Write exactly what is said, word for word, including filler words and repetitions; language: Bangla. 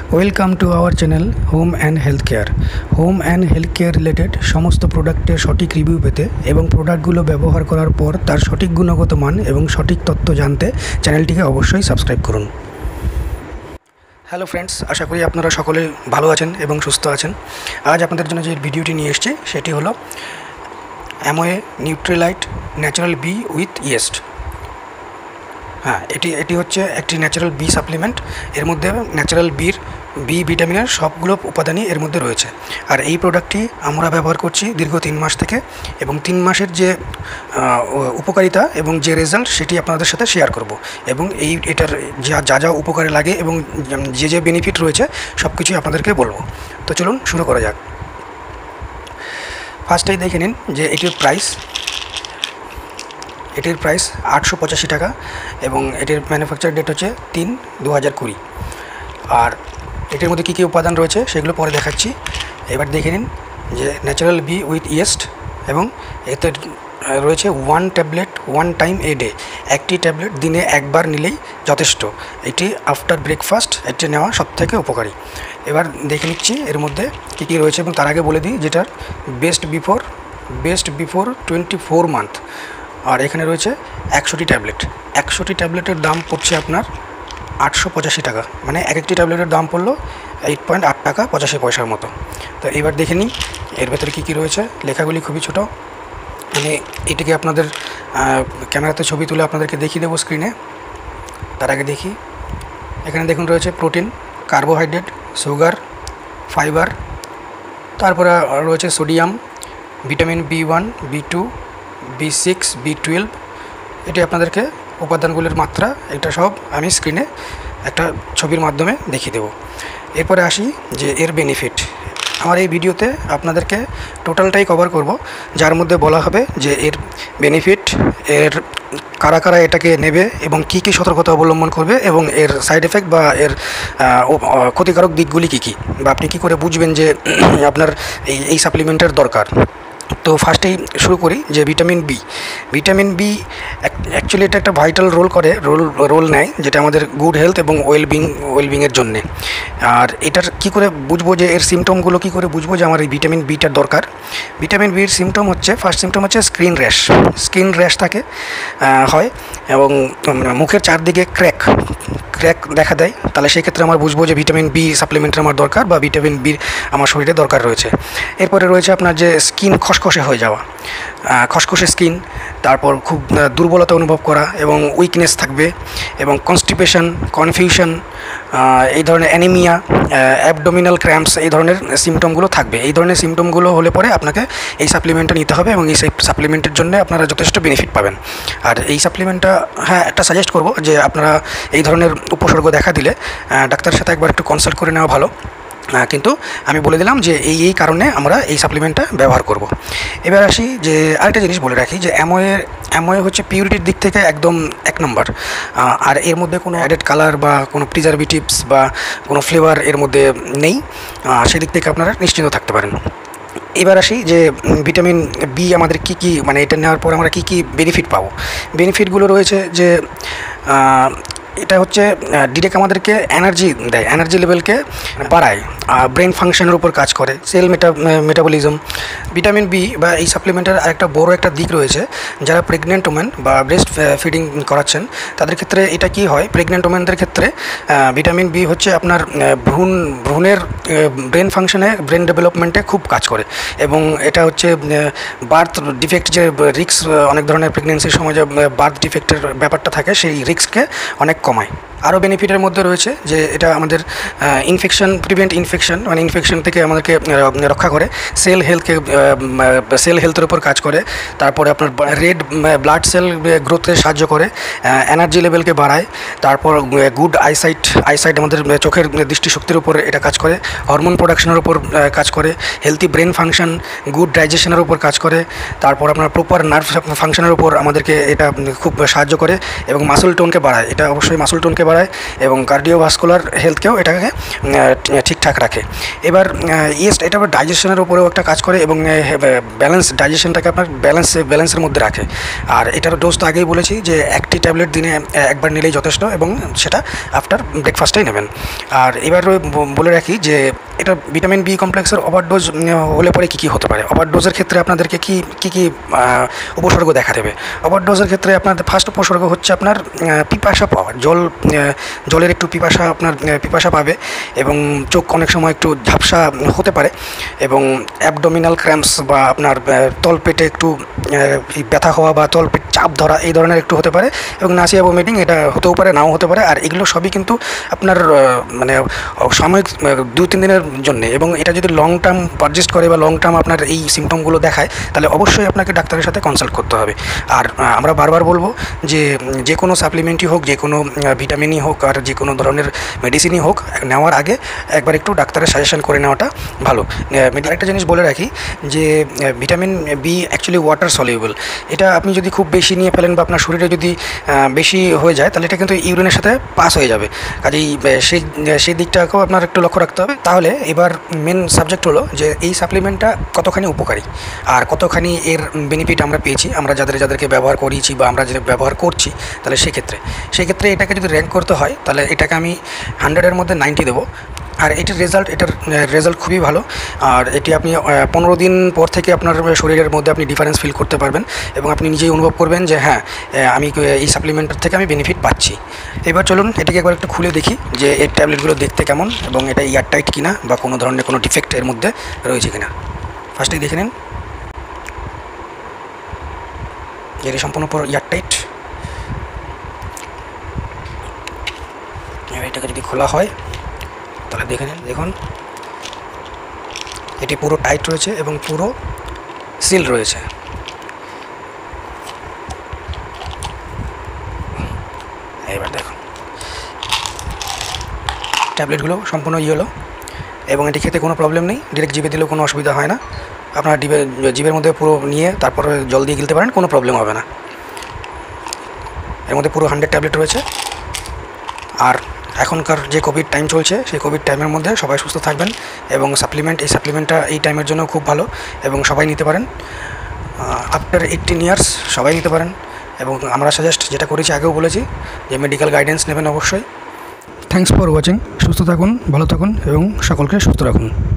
Welcome to our channel home and health care. Home and health care related সমস্ত প্রোডাক্টের সঠিক রিভিউ পেতে এবং প্রোডাক্টগুলো ব্যবহার করার পর তার সঠিক গুণগত মান এবং সঠিক তথ্য জানতে চ্যানেলটিকে অবশ্যই সাবস্ক্রাইব করুন। হ্যালো ফ্রেন্ডস, আশা করি আপনারা সকলে ভালো আছেন এবং সুস্থ আছেন। আজ আপনাদের জন্য যে ভিডিওটি নিয়ে এসেছি সেটি হলো Amway Nutrilite natural B with yeast. হ্যাঁ, এটি এটি হচ্ছে একটি ন্যাচারাল বি সাপ্লিমেন্ট। এর মধ্যে ন্যাচারাল বির বি ভিটামিনের সবগুলো উপাদানই এর মধ্যে রয়েছে। আর এই প্রোডাক্টটি আমরা ব্যবহার করছি দীর্ঘ তিন মাস থেকে, এবং তিন মাসের যে উপকারিতা এবং যে রেজাল্ট সেটি আপনাদের সাথে শেয়ার করব, এবং এই এটার যা যা যা উপকারে লাগে এবং যে যে বেনিফিট রয়েছে সব কিছুই আপনাদেরকে বলবো। তো চলুন শুরু করা যাক। ফার্স্টেই দেখে নিন যে এটির প্রাইস এটির প্রাইস আটশো পঁচাশি টাকা, এবং এটির ম্যানুফ্যাকচার ডেট হচ্ছে তিন দু হাজার কুড়ি। আর এটির মধ্যে কী কী উপাদান রয়েছে সেগুলো পরে দেখাচ্ছি। এবার দেখে নিন যে ন্যাচারাল বি উইথ ইয়েস্ট, এবং এতে রয়েছে one tablet one time a day. একটি ট্যাবলেট দিনে একবার নিলেই যথেষ্ট। এটি আফটার ব্রেকফাস্ট এটি নেওয়া সবথেকে উপকারী। এবার দেখে নিচ্ছি এর মধ্যে কী কী রয়েছে, এবং তার আগে বলে দিই যেটার best before best before twenty four month. আর এখানে রয়েছে একশোটি ট্যাবলেট। একশোটি ট্যাবলেটের দাম পড়ছে আপনার আটশো পঁচাশি টাকা, মানে এক একটি ট্যাবলেটের দাম পড়লো এইট পয়েন্ট আট টাকা পঁচাশি পয়সার মতো। তো এবার দেখে নিই এর ভেতরে কী কী রয়েছে। লেখাগুলি খুবই ছোটো, মানে এটিকে আপনাদের ক্যামেরাতে ছবি তুলে আপনাদেরকে দেখিয়ে দেবো স্ক্রিনে। তার আগে দেখি, এখানে দেখুন রয়েছে প্রোটিন, কার্বোহাইড্রেট, সুগার, ফাইবার, তারপরে রয়েছে sodium, vitamin B one, B two, B six, B twelve. এটি আপনাদেরকে উপাদানগুলির মাত্রা এটা সব আমি স্ক্রিনে একটা ছবির মাধ্যমে দেখিয়ে দেব। এরপরে আসি যে এর বেনিফিট। আমার এই ভিডিওতে আপনাদেরকে টোটালটাই কভার করব, যার মধ্যে বলা হবে যে এর বেনিফিট, এর কারা কারা এটাকে নেবে এবং কী কী সতর্কতা অবলম্বন করবে, এবং এর সাইড এফেক্ট বা এর ক্ষতিকারক দিকগুলি কী কী, বা আপনি কী করে বুঝবেন যে আপনার এই এই সাপ্লিমেন্টের দরকার। তো ফার্স্টেই শুরু করি যে vitamin B. Vitamin B actually এটা একটা ভাইটাল রোল করে রোল রোল নেয় যেটা আমাদের গুড হেলথ এবং ওয়েলবিং ওয়েলবিংয়ের জন্যে। আর এটার কী করে বুঝবো যে এর সিমটমগুলো কী করে বুঝবো যে আমার এই ভিটামিন বিটার দরকার। ভিটামিন বির সিমটম হচ্ছে, ফার্স্ট সিমটম হচ্ছে স্কিন র্যাশ। স্কিন র্যাশ থাকে হয়, এবং মুখের চারদিকে ক্র্যাক ক্র্যাক দেখা দেয়। তাহলে সেক্ষেত্রে আমার বুঝবো যে ভিটামিন বি সাপ্লিমেন্টের আমার দরকার, বা ভিটামিন বির আমার শরীরে দরকার রয়েছে। এরপরে রয়েছে আপনার যে স্কিন খসখসে হয়ে যাওয়া, খসখসে স্কিন, তারপর খুব দুর্বলতা অনুভব করা এবং উইকনেস থাকবে, এবং কনস্টিপেশন, কনফিউশন, এই ধরনের অ্যানিমিয়া, অ্যাবডোমিনাল ক্র্যাম্পস, এই ধরনের সিমটমগুলো থাকবে। এই ধরনের সিমটমগুলো হলে পরে আপনাকে এই সাপ্লিমেন্টটা নিতে হবে, এবং এই সাপ্লিমেন্টের জন্য আপনারা যথেষ্ট বেনিফিট পাবেন। আর এই সাপ্লিমেন্টটা, হ্যাঁ, একটা সাজেস্ট করব যে আপনারা এই ধরনের উপসর্গ দেখা দিলে ডাক্তারের সাথে একবার একটু কনসাল্ট করে নেওয়া ভালো। কিন্তু আমি বলে দিলাম যে এই এই কারণে আমরা এই সাপ্লিমেন্টটা ব্যবহার করব। এবার আসি যে আরেকটা জিনিস বলে রাখি যে অ্যামোয়ে অ্যামোয়ে হচ্ছে পিউরিটির দিক থেকে একদম এক নম্বর। আর এর মধ্যে কোনো অ্যাডেড কালার বা কোনো প্রিজারভেটিভস বা কোনো ফ্লেভার এর মধ্যে নেই, সেদিক থেকে আপনারা নিশ্চিন্ত থাকতে পারেন। এবার আসি যে ভিটামিন বি আমাদের কী কী, মানে এটা নেওয়ার পর আমরা কী কী বেনিফিট পাবো। বেনিফিটগুলো রয়েছে যে এটা হচ্ছে ডিরেক্ট আমাদেরকে এনার্জি দেয়, এনার্জি লেভেলকে বাড়ায়, ব্রেন ফাংশনের উপর কাজ করে, cell meta metabolism. Vitamin B বা এই সাপ্লিমেন্টের আরেকটা বড় একটা দিক রয়েছে, যারা প্রেগনেন্ট ওমেন বা ব্রেস্ট ফিডিং করাচ্ছেন তাদের ক্ষেত্রে এটা কি হয়, প্রেগনেন্ট ওমেনদের ক্ষেত্রে ভিটামিন বি হচ্ছে আপনার ভ্রূণ ভ্রূণের ব্রেন ফাংশনে, ব্রেন ডেভেলপমেন্টে খুব কাজ করে, এবং এটা হচ্ছে বার্থ ডিফেক্ট, যে রিস্ক অনেক ধরনের প্রেগনেন্সির সময় যে বার্থ ডিফেক্টের ব্যাপারটা থাকে সেই রিস্ককে অনেক কমায়। আরও বেনিফিটের মধ্যে রয়েছে যে এটা আমাদের ইনফেকশন, প্রিভেন্ট ইনফেকশন, মানে ইনফেকশন থেকে আমাদেরকে রক্ষা করে, সেল হেলথকে সেল হেলথের উপর কাজ করে, তারপরে আপনার রেড ব্লাড সেল গ্রোথে সাহায্য করে, এনার্জি লেভেলকে বাড়ায়, তারপর গুড আইসাইট আইসাইট আমাদের চোখের দৃষ্টিশক্তির উপর এটা কাজ করে, হরমোন প্রোডাকশনের উপর কাজ করে, হেলথি ব্রেন ফাংশন, গুড ডাইজেশনের উপর কাজ করে, তারপর আপনার প্রপার নার্ভ ফাংশনের উপর আমাদেরকে এটা খুব সাহায্য করে, এবং মাসল টোনকে বাড়ায়। এটা অবশ্যই মাসল টোনকে বাড়ায় এবং কার্ডিওভাস্কুলার হেলথকেও এটাকে ঠিকঠাক রাখে। রাখে। এবার ইয়েস্ট এটা আবার ডাইজেশনের উপরেও একটা কাজ করে এবং ব্যালেন্স ডাইজেশনটাকে আপনার ব্যালেন্স ব্যালেন্সের মধ্যে রাখে। আর এটার ডোজ তো আগেই বলেছি যে একটি ট্যাবলেট দিনে একবার নিলেই যথেষ্ট এবং সেটা আফটার ব্রেকফাস্টেই নেবেন। আর এবার বলে রাখি যে এটা ভিটামিন বি কমপ্লেক্সের ওভারডোজ হলে পরে কী কী হতে পারে। ওভারডোজের ক্ষেত্রে আপনাদেরকে কী কী কী উপসর্গ দেখা দেবে। ওভারডোজের ক্ষেত্রে আপনাদের ফার্স্ট উপসর্গ হচ্ছে আপনার পিপাসা পাওয়া, জল জলের একটু পিপাসা আপনার পিপাসা পাবে এবং চোখ অনেক সময় একটু ঝাপসা হতে পারে এবং অ্যাবডোমিনাল ক্র্যাম্পস বা আপনার তলপেটে একটু ব্যথা হওয়া বা তলপেট চাপ ধরা এই ধরনের একটু হতে পারে এবং নাসিয়া ভমিটিং এটা হতেও পারে, নাও হতে পারে। আর এগুলো সবই কিন্তু আপনার মানে সাময়িক দু তিন দিনের জন্যে, এবং এটা যদি লং টার্ম পারজিস্ট করে বা লং টার্ম আপনার এই সিমটমগুলো দেখায় তাহলে অবশ্যই আপনাকে ডাক্তারের সাথে কনসাল্ট করতে হবে। আর আমরা বারবার বলবো যে যে কোনো সাপ্লিমেন্টই হোক, যে কোনো ভিটামিনই হোক আর যে কোনো ধরনের মেডিসিনই হোক, নেওয়ার আগে একবার একটু ডাক্তারের সাজেশন করে নেওয়াটা ভালো। আরেকটা জিনিস বলে রাখি যে vitamin B actually water soluble. এটা আপনি যদি খুব বেশি নিয়ে ফেলেন বা আপনার শরীরে যদি বেশি হয়ে যায় তাহলে এটা কিন্তু ইউরিনের সাথে পাস হয়ে যাবে। কাজেই সেই সেই দিকটাকেও আপনার একটু লক্ষ্য রাখতে হবে। তাহলে এবার মেন সাবজেক্ট হলো যে এই সাপ্লিমেন্টটা কতখানি উপকারী আর কতখানি এর বেনিফিট আমরা পেয়েছি, আমরা যাদের যাদেরকে ব্যবহার করিয়েছি বা আমরা যেটা ব্যবহার করছি। তাহলে সেক্ষেত্রে সেক্ষেত্রে এটাকে যদি র্যাঙ্ক করতে হয় তাহলে এটাকে আমি হান্ড্রেডের মধ্যে নাইনটি দেবো। আর এটির রেজাল্ট এটার রেজাল্ট খুবই ভালো। আর এটি আপনি পনেরো দিন পর থেকে আপনার শরীরের মধ্যে আপনি ডিফারেন্স ফিল করতে পারবেন এবং আপনি নিজেই অনুভব করবেন যে হ্যাঁ আমি এই সাপ্লিমেন্টের থেকে আমি বেনিফিট পাচ্ছি। এবার চলুন এটিকে একবার একটু খুলে দেখি যে এর ট্যাবলেটগুলো দেখতে কেমন এবং এটা এয়ারটাইট কিনা বা কোনো ধরনের কোনো ডিফেক্ট এর মধ্যে রয়েছে কিনা। ফার্স্টেই দেখে নিন, এটি সম্পূর্ণ পুরো এয়ারটাইট। এটাকে যদি খোলা হয় তাহলে দেখে নিন, দেখুন এটি পুরো টাইট রয়েছে এবং পুরো সিল রয়েছে। এবার দেখুন ট্যাবলেটগুলো সম্পূর্ণ ইয়েলো এবং এটি খেতে কোনো প্রবলেম নেই, ডিরেক্ট জিভে দিলেও কোনো অসুবিধা হয় না। আপনারা জিভে জিভের মধ্যে পুরো নিয়ে তারপরে জল দিয়ে গিলতে পারেন, কোনো প্রবলেম হবে না। এর মধ্যে পুরো হান্ড্রেড ট্যাবলেট রয়েছে। আর এখনকার যে কোভিড টাইম চলছে সেই কোভিড টাইমের মধ্যে সবাই সুস্থ থাকবেন এবং সাপ্লিমেন্ট এই সাপ্লিমেন্টটা এই টাইমের জন্য খুব ভালো এবং সবাই নিতে পারেন। আফটার এইটিন ইয়ার্স সবাই নিতে পারেন এবং আমরা সাজেস্ট যেটা করেছি আগেও বলেছি যে মেডিকেল গাইডেন্স নেবেন অবশ্যই। Thanks for watching. সুস্থ থাকুন, ভালো থাকুন এবং সকলকে সুস্থ রাখুন।